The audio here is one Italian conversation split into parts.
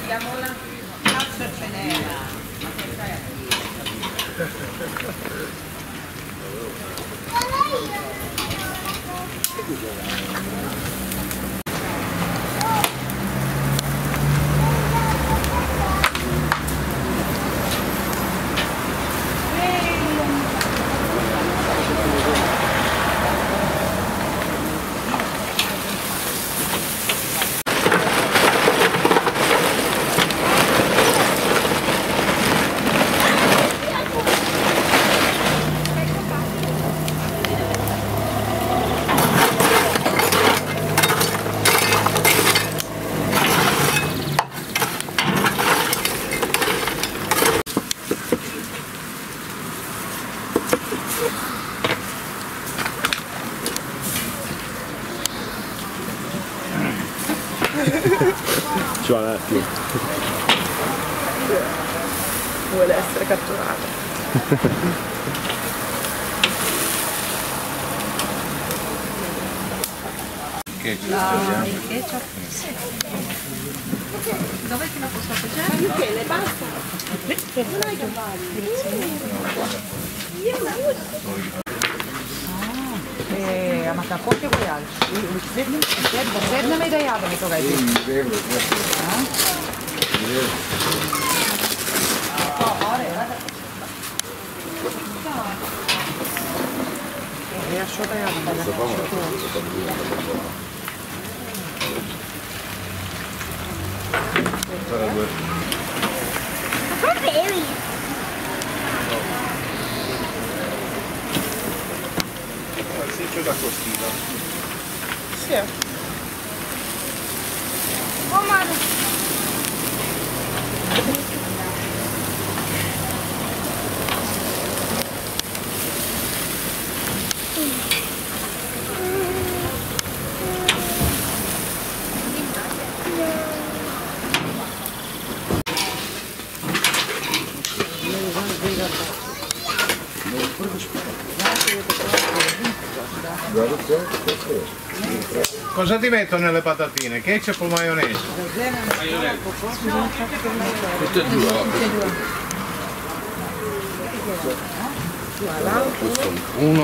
Diamola. Cazzo ce n'era. Ma che fai a Ci va un attimo. Vuole essere catturato. il ketchup? Sì. Dov'è che la posso appoggiare? Michele, basta. Non hai Ma tra poco vuoi altro? Sedna mi dai altro, mi tocca di riesco a C'è da costina. Sì. Oh mamma. Cosa ti metto nelle patatine? Ketchup o maionese? Tutte e due. Questo uno.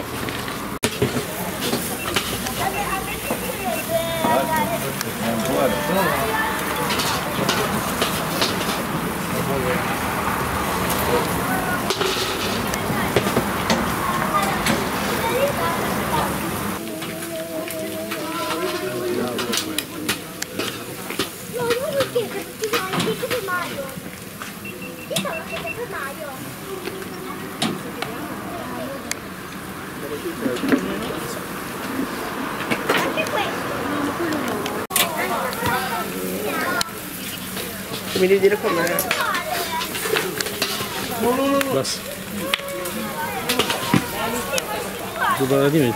Mi devi dire com'è. Basta. Due patatine.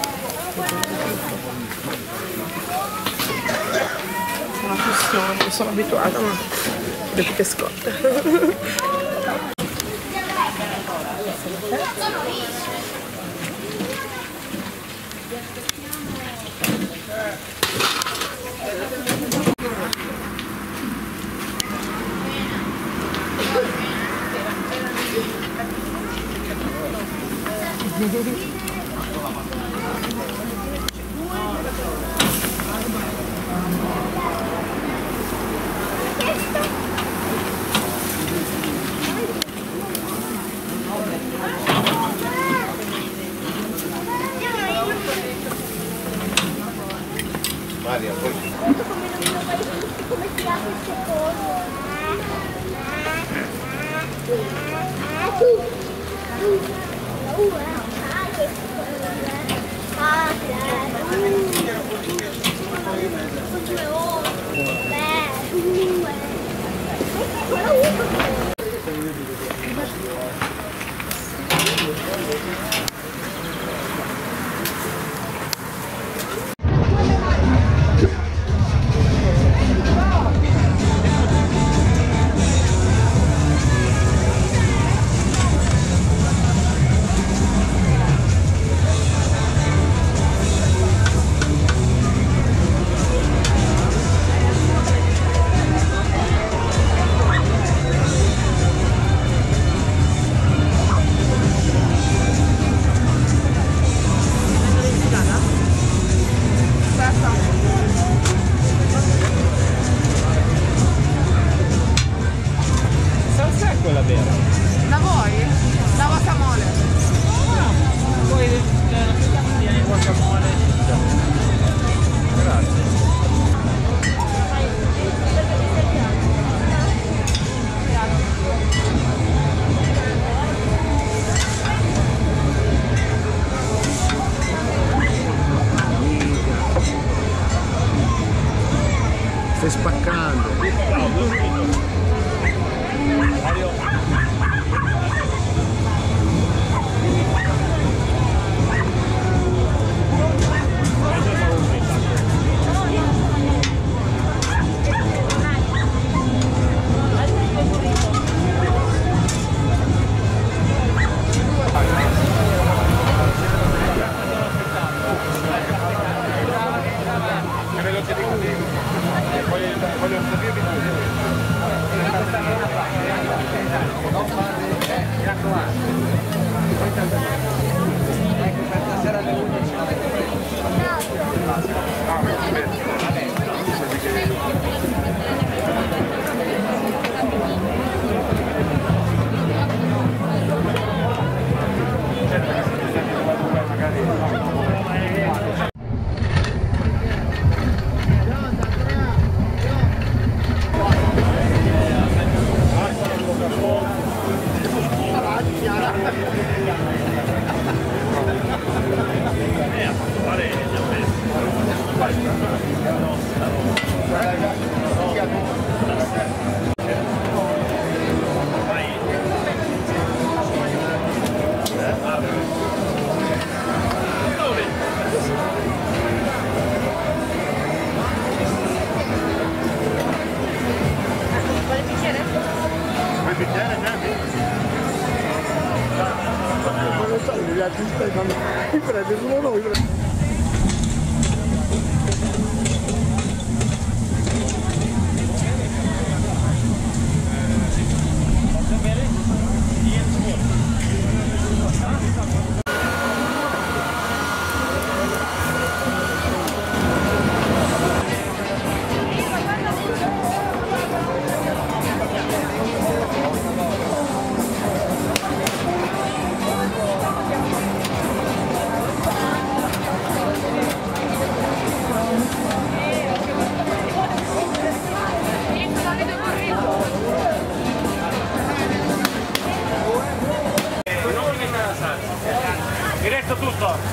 Una questione, sono abituata, ma vedi che scotta. Maria, poi... Come si apre il secondo? Stai spaccando. Mi prende solo noi. Diretto tutto!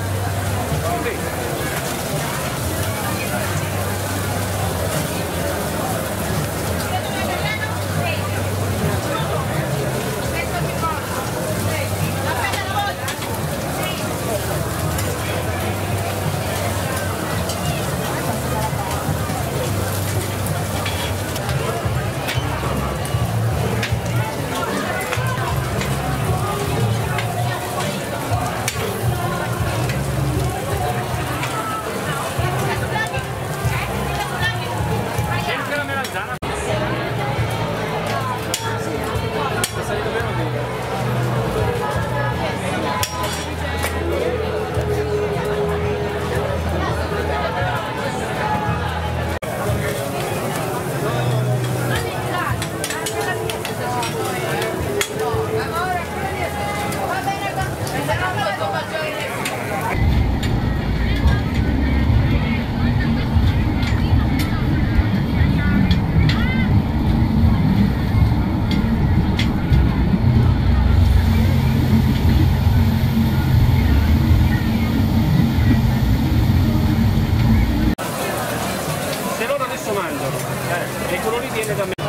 E quello lì viene da me.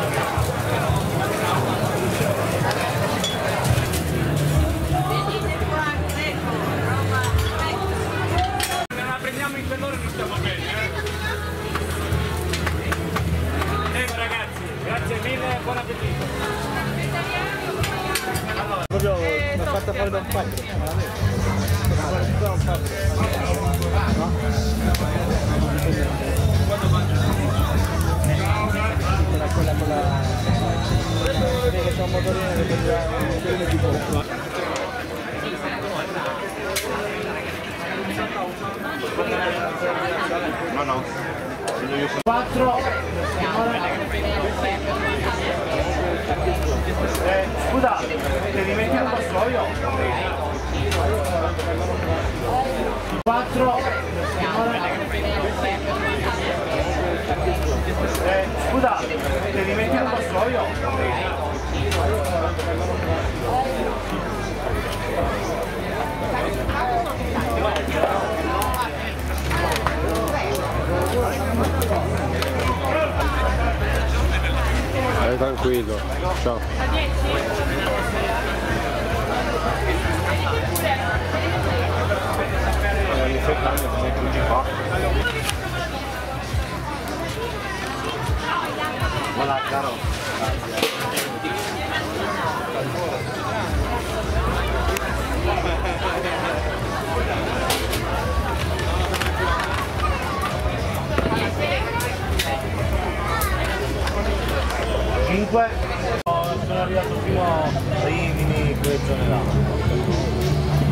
Se la prendiamo in quell'ora non stiamo bene, Ecco ragazzi, grazie mille, buon appetito. Allora, proprio l'ho fatta fuori da un fatto. Quella con la che c'è un motorino che è piccolo. No, no. 4 scusa, ti rimetti un vassoio? 4 scusa, ti rimetti un vassoio? Vai tranquillo. Ciao. Voilà, caro. Sono arrivato fino a Rimini, quelle zone là.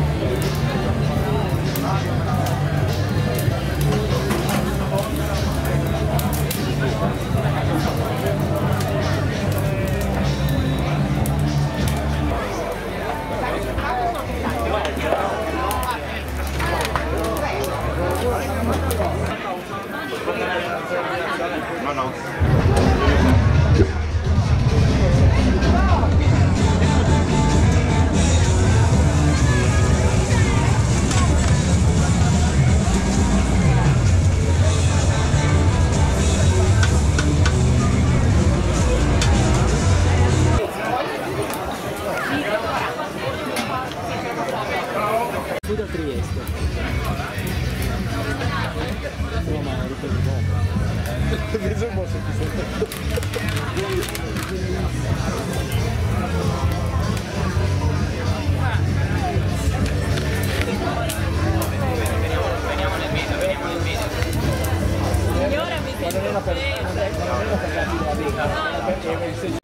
No, no. Da Trieste. No, ma ripeto dopo. Penso un po' Signora, mi sento bene.